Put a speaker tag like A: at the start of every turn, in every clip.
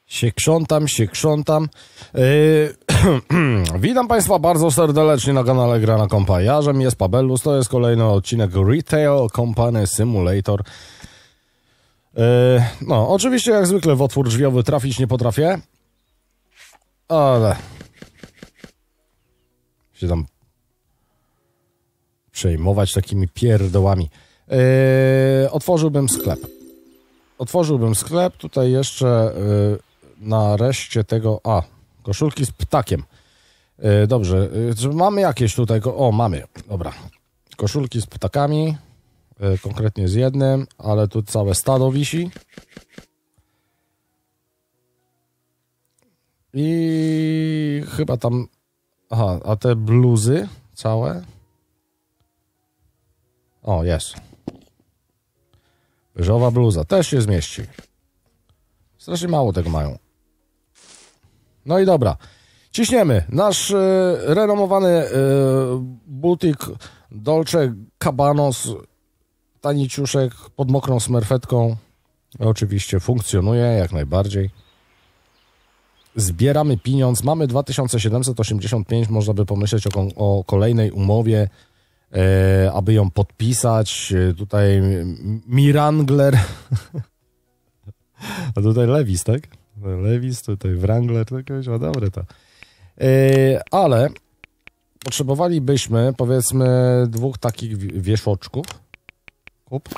A: Się krzątam. Witam Państwa bardzo serdecznie na kanale Gra na Kompa. Jarzem jest Pabellus, to jest kolejny odcinek Retail Company Simulator. No, oczywiście jak zwykle w otwór drzwiowy trafić nie potrafię, ale się tam przejmować takimi pierdołami. Otworzyłbym sklep, tutaj jeszcze nareszcie tego... koszulki z ptakiem. Dobrze, czy mamy jakieś tutaj... mamy, dobra. Koszulki z ptakami, konkretnie z jednym, ale tu całe stado wisi. I chyba tam... a te bluzy całe? Jest. Ryżowa bluza też się zmieści. Strasznie mało tego mają. No i dobra. Ciśniemy. Nasz renomowany butik Dolce Cabanos, taniciuszek pod mokrą smerfetką, oczywiście funkcjonuje jak najbardziej. Zbieramy pieniądz. Mamy 2785. Można by pomyśleć o kolejnej umowie, aby ją podpisać. Tutaj Mirangler. A tutaj Levis, tak? Levis, tutaj Wrangler, to dobre to. Ale potrzebowalibyśmy, powiedzmy, dwóch takich wieszoczków. Kup.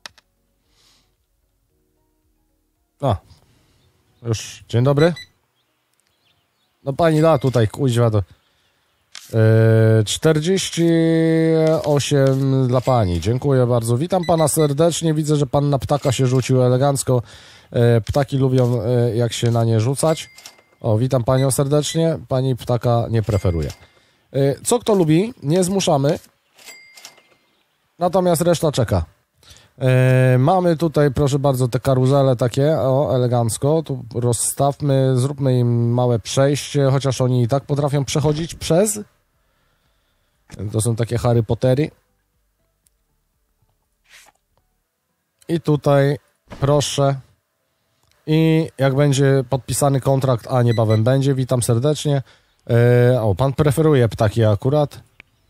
A: Już, dzień dobry. No pani da tutaj, kuźwa, to 48 dla pani. Dziękuję bardzo. Witam pana serdecznie. Widzę, że pan na ptaka się rzucił elegancko. Ptaki lubią, jak się na nie rzucać. Witam panią serdecznie. Pani ptaka nie preferuje. Co kto lubi, nie zmuszamy. Natomiast reszta czeka. Mamy tutaj, proszę bardzo, te karuzele takie, elegancko. Tu rozstawmy, zróbmy im małe przejście, chociaż oni i tak potrafią przechodzić przez. To są takie Harry Pottery. I tutaj, proszę. I jak będzie podpisany kontrakt, a niebawem będzie, witam serdecznie. Pan preferuje ptaki akurat.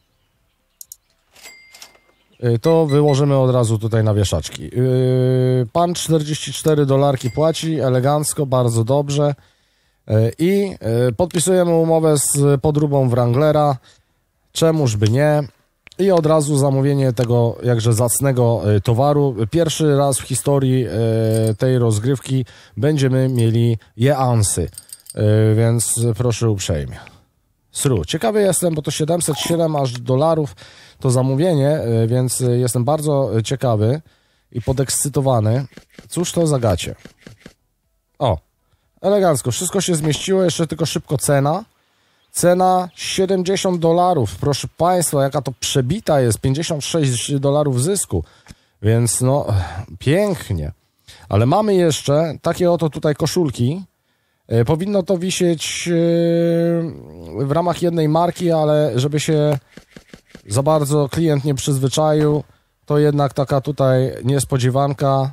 A: To wyłożymy od razu tutaj na wieszaczki. Pan $44 płaci, elegancko, bardzo dobrze. I podpisujemy umowę z podróbą Wranglera. Czemuż by nie? I od razu zamówienie tego jakże zacnego towaru. Pierwszy raz w historii tej rozgrywki będziemy mieli jeansy. Więc proszę uprzejmie. Ciekawy jestem, bo to 707 aż dolarów to zamówienie, więc jestem bardzo ciekawy i podekscytowany. Cóż to za gacie? Elegancko, wszystko się zmieściło, jeszcze tylko szybko cena. Cena $70, proszę państwa, jaka to przebita jest, $56 zysku, więc no pięknie. Ale mamy jeszcze takie oto tutaj koszulki. Powinno to wisieć w ramach jednej marki, ale żeby się za bardzo klient nie przyzwyczaił, to jednak taka tutaj niespodziewanka.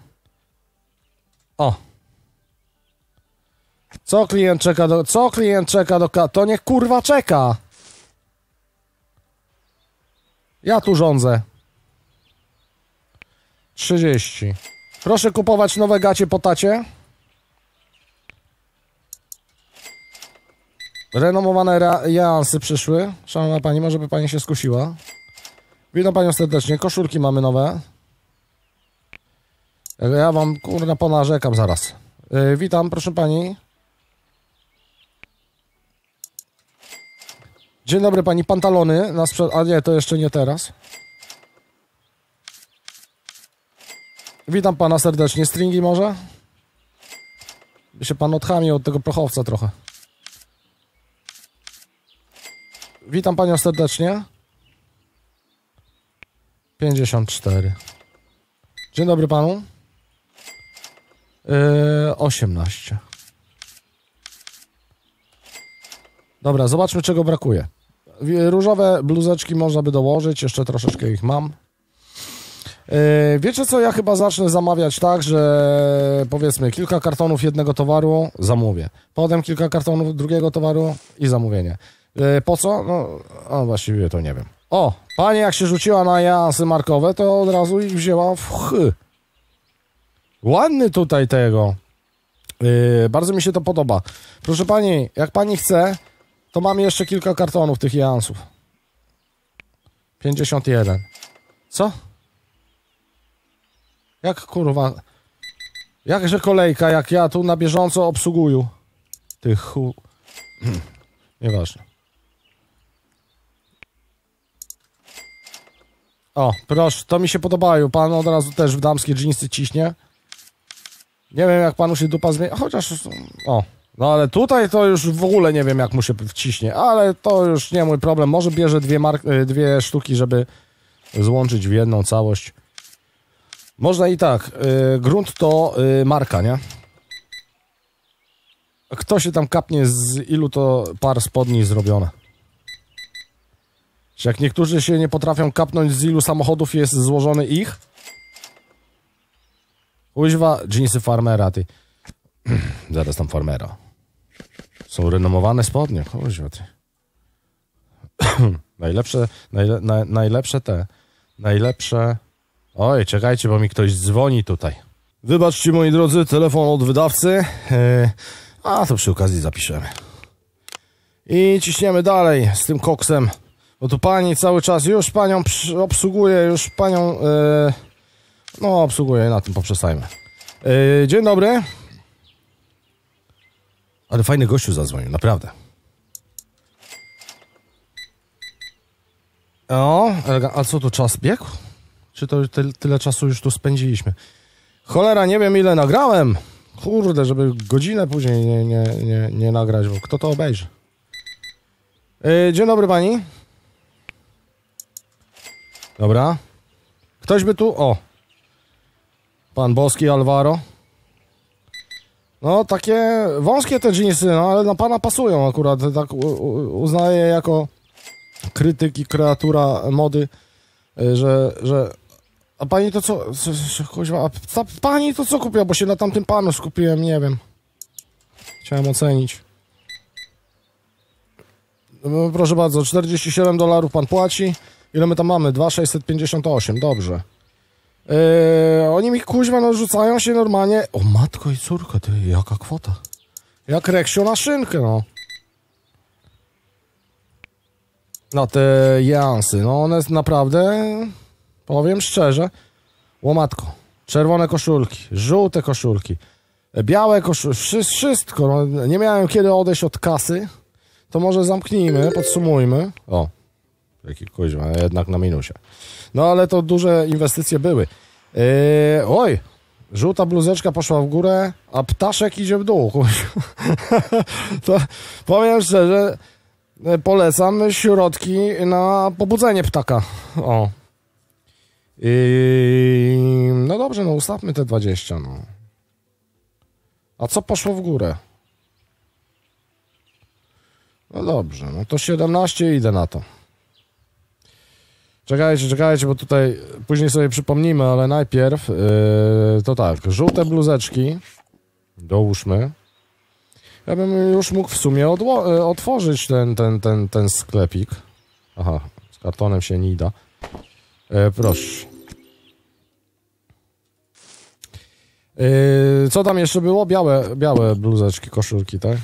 A: Co klient czeka do... To niech kurwa czeka. Ja tu rządzę. 30. Proszę kupować nowe gacie po tacie. Renomowane jeansy przyszły. Szanowna pani, może by pani się skusiła. Witam panią serdecznie. Koszulki mamy nowe. Ja wam kurwa ponarzekam zaraz. Witam, proszę pani. Dzień dobry pani, pantalony na a nie, to jeszcze nie teraz. Witam pana serdecznie. Stringi może? By się pan odchamił od tego prochowca trochę. Witam panią serdecznie. 54. Dzień dobry panu. 18. Dobra, zobaczmy czego brakuje. Różowe bluzeczki można by dołożyć, jeszcze troszeczkę ich mam. Wiecie co, ja chyba zacznę zamawiać tak, że powiedzmy kilka kartonów jednego towaru, zamówię. Potem kilka kartonów drugiego towaru i zamówienie. Po co? No właściwie to nie wiem. O, pani jak się rzuciła na jansy markowe, to od razu ich wzięła w Ładny tutaj tego. Bardzo mi się to podoba. Proszę pani, jak pani chce, to mam jeszcze kilka kartonów tych jansów. 51. Co? Jak kurwa? Jakże kolejka, jak ja tu na bieżąco obsługuję tych Nieważne. O, proszę, to mi się podobają. Pan od razu też w damskie dżinsy ciśnie. Nie wiem, jak panu się dupa zmieni. Chociaż... O, no ale tutaj to już w ogóle nie wiem, jak mu się wciśnie. Ale to już nie mój problem. Może bierze dwie sztuki, żeby złączyć w jedną całość. Można i tak. Grunt to marka, nie? Kto się tam kapnie, z ilu to par spodni zrobione? Czy jak niektórzy się nie potrafią kapnąć, z ilu samochodów jest złożony ich? Kuźwa, dżinsy farmera, ty. Zaraz tam farmera. Są renomowane spodnie, kuźwa, ty. Najlepsze... Oj, czekajcie, bo mi ktoś dzwoni tutaj. Wybaczcie, moi drodzy, telefon od wydawcy. A to przy okazji zapiszemy. I ciśniemy dalej z tym koksem. Bo tu pani cały czas już panią obsługuje, już panią... No, obsługuję, na tym poprzestajmy. Dzień dobry. Ale fajny gościu zadzwonił, naprawdę. O, a co tu, czas biegł? Czy to tyle czasu już tu spędziliśmy? Cholera, nie wiem ile nagrałem. Kurde, żeby godzinę później nie nagrać, bo kto to obejrzy? Dzień dobry pani. Dobra. Ktoś by tu... O. Pan Boski Alvaro. No, takie wąskie te dżinsy, no, ale na pana pasują akurat. Tak uznaję jako krytyk i kreatura mody, że... A pani to co... A pani to co kupiła? Bo się na tamtym panu skupiłem, nie wiem. Chciałem ocenić. No, proszę bardzo, $47 pan płaci. Ile my tam mamy? 2,658, dobrze. Oni mi kuźwa no rzucają się normalnie. O matko i córka, ty, jaka kwota. Jak reksio na szynkę, no. No te jansy, no one naprawdę, powiem szczerze, łomatko. Czerwone koszulki, żółte koszulki, białe koszulki, wszystko. No, nie miałem kiedy odejść od kasy, to może zamknijmy, podsumujmy. O, jaki kuźwa, jednak na minusie. No ale to duże inwestycje były. Oj, żółta bluzeczka poszła w górę, a ptaszek idzie w dół. To powiem szczerze, polecam środki na pobudzenie ptaka. O. No dobrze, no ustawmy te 20, no. A co poszło w górę? No dobrze, no to 17 idę na to. Czekajcie, bo tutaj później sobie przypomnimy, ale najpierw to tak, żółte bluzeczki dołóżmy. Ja bym już mógł w sumie otworzyć ten sklepik. Aha, z kartonem się nie da. Proszę. Co tam jeszcze było? Białe bluzeczki, koszulki, tak?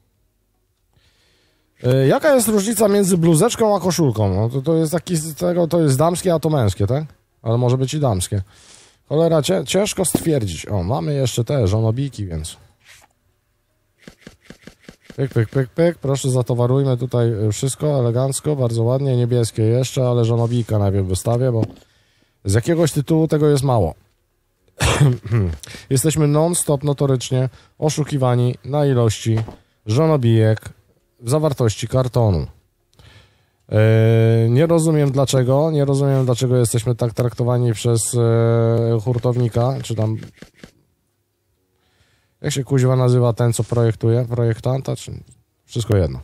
A: Jaka jest różnica między bluzeczką a koszulką? No to jest taki z tego, to jest damskie, a to męskie, tak? Ale może być i damskie. Cholera, ciężko stwierdzić. O, mamy jeszcze te żonobiki, więc... Pyk. Proszę, zatowarujmy tutaj wszystko elegancko, bardzo ładnie. Niebieskie jeszcze, ale żonobika najpierw wystawię, bo z jakiegoś tytułu tego jest mało. Jesteśmy non-stop notorycznie oszukiwani na ilości żonobijek w zawartości kartonu. Nie rozumiem dlaczego jesteśmy tak traktowani przez hurtownika, czy tam jak się kuźwa nazywa ten, co projektuje, projektanta, czy wszystko jedno.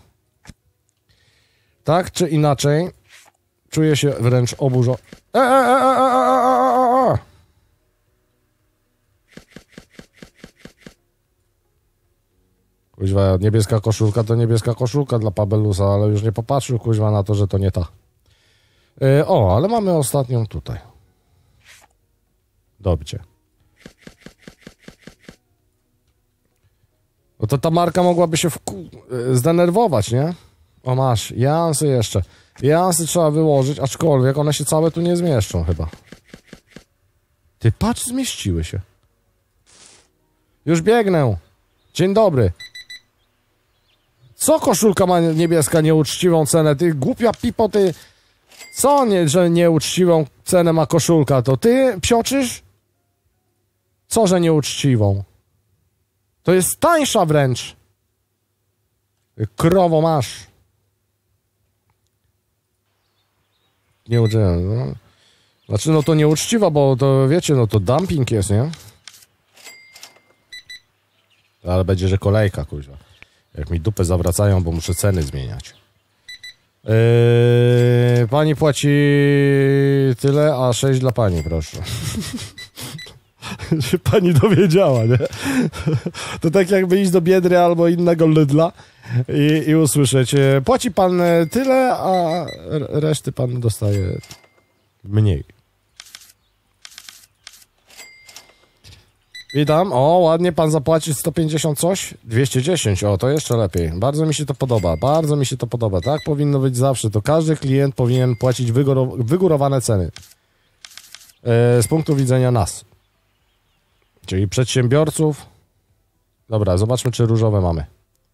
A: Tak czy inaczej czuję się wręcz oburzony. Kuźwa, niebieska koszulka to niebieska koszulka dla Pabelusa, ale już nie popatrzył, kuźwa, na to, że to nie ta. O, ale mamy ostatnią tutaj. Dobrze. No to ta marka mogłaby się zdenerwować, nie? O, masz, jansy jeszcze. Jansy trzeba wyłożyć, aczkolwiek one się całe tu nie zmieszczą chyba. Ty, patrz, zmieściły się. Już biegnę. Dzień dobry. Co koszulka ma niebieska nieuczciwą cenę? Ty głupia pipo, ty... Co nie, że nieuczciwą cenę ma koszulka? To ty psioczysz? Co, że nieuczciwą? To jest tańsza wręcz. Krowo masz. Nieuczciwa. No. Znaczy, no to nieuczciwa, bo to wiecie, no to dumping jest, nie? Ale będzie, że kolejka, kuźwa. Jak mi dupę zawracają, bo muszę ceny zmieniać. Pani płaci tyle, a 6 dla pani, proszę. Się pani dowiedziała, nie? To tak jakby iść do Biedry albo innego Lidla i usłyszeć, płaci pan tyle, a reszty pan dostaje mniej. Witam, o, ładnie pan zapłaci 150 coś? 210, o, to jeszcze lepiej. Bardzo mi się to podoba, bardzo mi się to podoba. Tak powinno być zawsze, to każdy klient powinien płacić wygórowane ceny. Z punktu widzenia nas. Czyli przedsiębiorców. Dobra, zobaczmy, czy różowe mamy.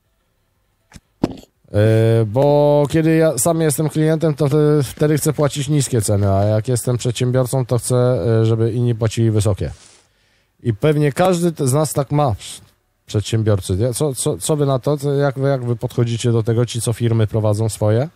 A: Bo kiedy ja sam jestem klientem, to wtedy chcę płacić niskie ceny, a jak jestem przedsiębiorcą, to chcę, żeby inni płacili wysokie. I pewnie każdy z nas tak ma, przedsiębiorcy. Co wy na to? Jak wy podchodzicie do tego, ci co firmy prowadzą swoje?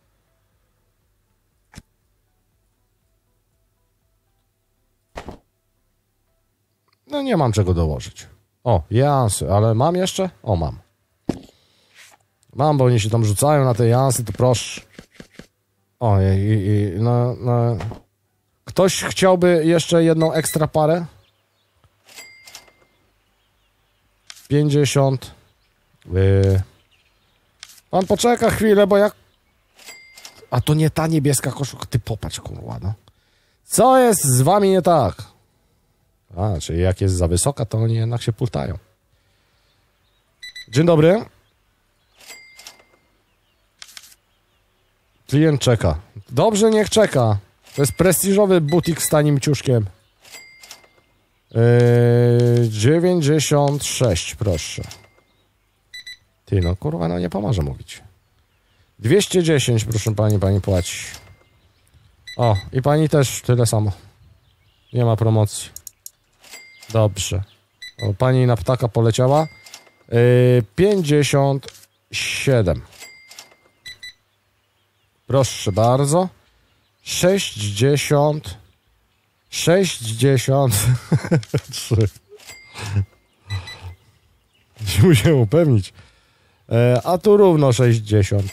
A: No nie mam czego dołożyć. O, jansy, ale mam jeszcze? O, mam. Mam, bo oni się tam rzucają na te jansy, to proszę. O, no. Ktoś chciałby jeszcze jedną ekstra parę? 50. Pan poczeka chwilę, bo jak... A to nie ta niebieska koszulka. Ty popatrz, kurwa, no. Co jest z wami nie tak? A, czyli jak jest za wysoka, to oni jednak się pultają. Dzień dobry. Klient czeka. Dobrze, niech czeka. To jest prestiżowy butik z tanim ciuszkiem. 96, proszę. Ty, no kurwa, no nie pomoże mówić. 210, proszę pani płaci. O, i pani też tyle samo. Nie ma promocji. Dobrze. O, pani na ptaka poleciała. 57. Proszę bardzo. 60. 63. Musimy się upewnić. A tu równo 60.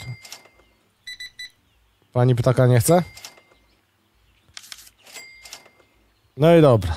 A: Pani ptaka nie chce? No i dobra.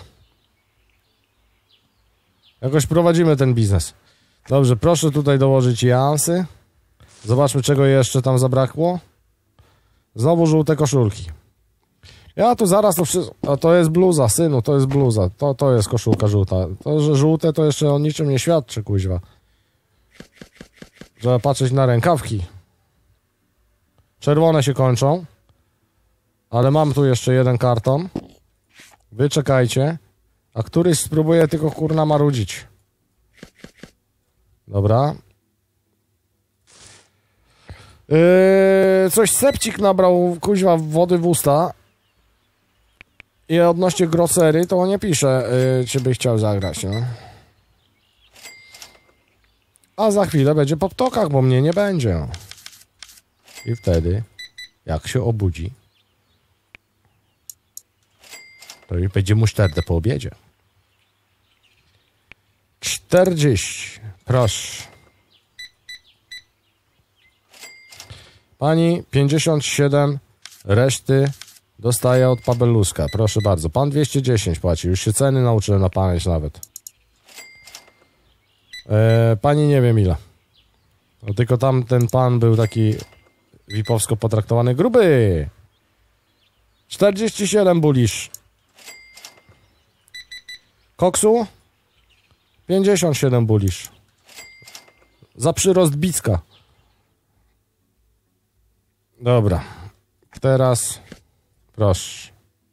A: Jakoś prowadzimy ten biznes. Dobrze, proszę tutaj dołożyć jansy. Zobaczmy, czego jeszcze tam zabrakło. Znowu żółte koszulki. Ja tu zaraz to wszystko... A to jest bluza, synu, to jest bluza. To jest koszulka żółta. To, że żółte, to jeszcze o niczym nie świadczy, kuźwa. Trzeba patrzeć na rękawki. Czerwone się kończą. Ale mam tu jeszcze jeden karton. Wy czekajcie. A któryś spróbuje tylko kurna marudzić. Dobra. Coś Sepcik nabrał kuźwa wody w usta. I odnośnie grocery to nie pisze, czy by chciał zagrać, no. A za chwilę będzie po ptokach, bo mnie nie będzie, no. I wtedy, jak się obudzi, to już będzie muszterdę po obiedzie. 40. Proszę. Pani 57, reszty dostaje od Pabeluska. Proszę bardzo. Pan 210 płaci. Już się ceny nauczyłem na pamięć nawet. Pani nie wiem ile. No tylko tam ten pan był taki VIP-owsko potraktowany. Gruby! 47 bulisz. Koksu? 57 bulisz. Za przyrost bicka. Dobra. Teraz proszę.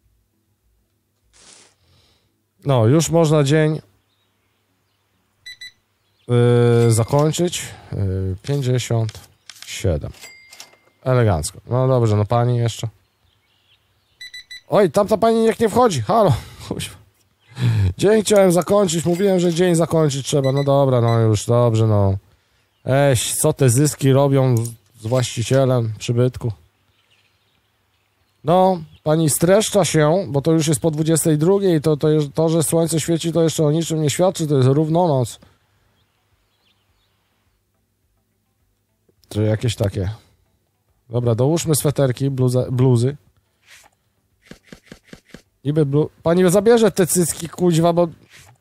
A: No, już można dzień zakończyć. 57. Elegancko. No dobrze, no pani jeszcze. Oj, tamta pani niech nie wchodzi. Halo. Dzień chciałem zakończyć. Mówiłem, że dzień zakończyć trzeba. No dobra, no już dobrze, no. Co te zyski robią z właścicielem przybytku? No, pani streszcza się, bo to już jest po 22 i to, że słońce świeci, to jeszcze o niczym nie świadczy, to jest równonoc. Czy jakieś takie. Dobra, dołóżmy sweterki, bluzy. Pani zabierze te cycki, kuźwa, bo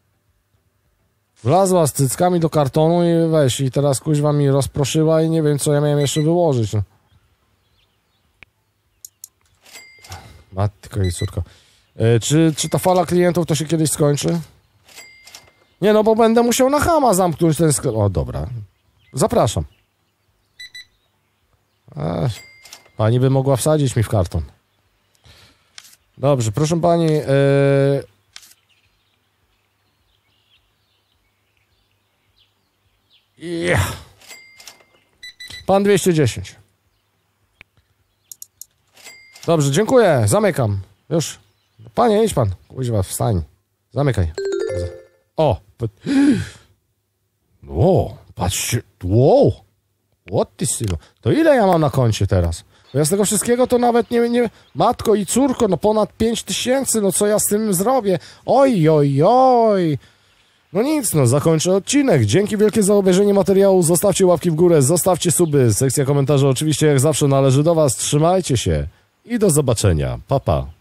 A: wlazła z cyckami do kartonu i weź, i teraz kuźwa mi rozproszyła i nie wiem, co ja miałem jeszcze wyłożyć. No. Matko i córko. Czy ta fala klientów to się kiedyś skończy? Nie, no bo będę musiał na chama zamknąć ten sklep. O, dobra. Zapraszam. Pani by mogła wsadzić mi w karton. Dobrze, proszę pani. Pan 210. Dobrze, dziękuję. Zamykam. Już. Panie, idź pan. Kuźwa, wstań. Zamykaj. O. Wow, patrzcie. Wow. What ty sylo. To ile ja mam na koncie teraz? Bo ja z tego wszystkiego to nawet nie... Matko i córko, no ponad 5000, no co ja z tym zrobię? Oj, oj, oj. No nic, no zakończę odcinek. Dzięki wielkie za obejrzenie materiału. Zostawcie łapki w górę, zostawcie suby. Sekcja komentarzy oczywiście jak zawsze należy do was. Trzymajcie się i do zobaczenia. Pa, pa.